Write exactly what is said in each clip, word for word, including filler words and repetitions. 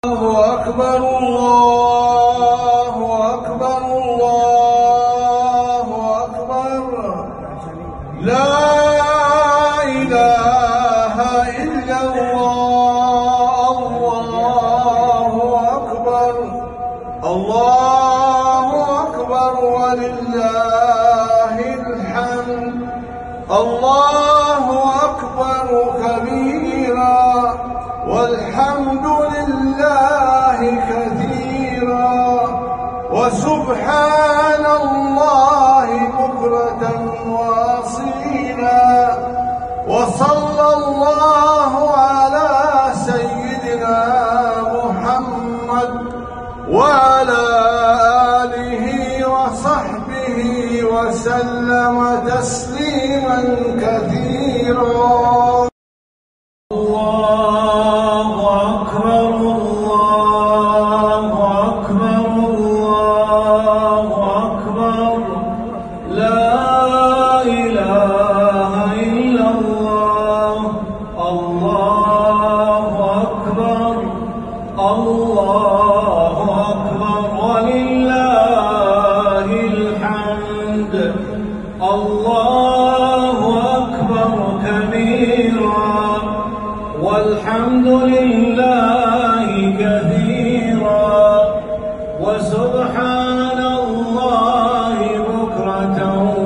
الله أكبر الله أكبر الله أكبر لا إله إلا الله الله أكبر الله أكبر ولله الحمد الله أكبر كبيرا والحمد لله كثيرا وسبحان الله بكرة وأصيلا وصلى الله على سيدنا محمد وعلى آله وصحبه وسلم تسليما كثيرا. الله أكبر ولله الحمد الله أكبر كبيرا والحمد لله كثيرا وسبحان الله بكرة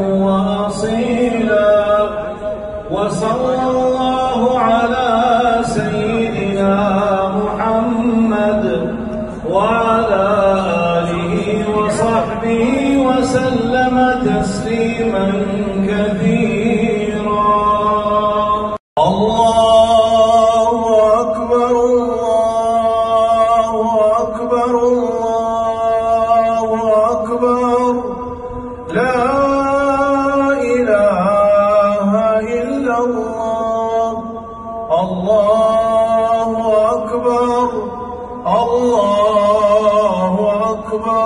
وأصيلا وصلى الله على سيدنا محمد وعلى آله وصحبه وسلم تسليما كثيرا. الله أكبر الله أكبر الله أكبر لا إله إلا الله الله أكبر الله أكبر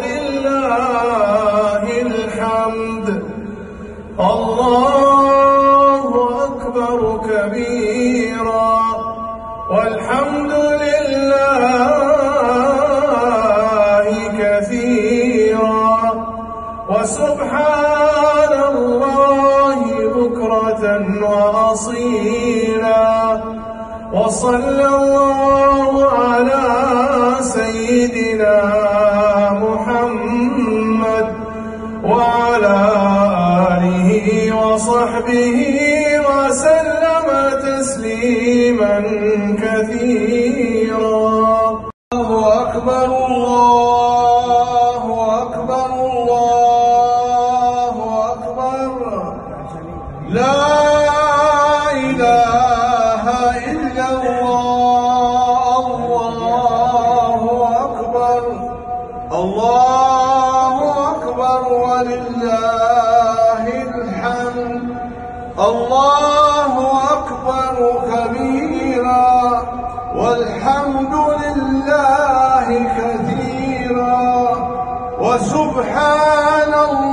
ولله الحمد الله أكبر كبيرا والحمد لله كثيرا وسبحان الله بكرة وأصيلا وصلى الله على سيدنا محمد وعلى آله وصحبه وسلم تسليما كثيرا. الله أكبر الله أكبر الله أكبر لا إله إلا الله الله أكبر الله أكبر ولله الحمد الله أكبر كبيرا والحمد لله كثيرا وسبحان الله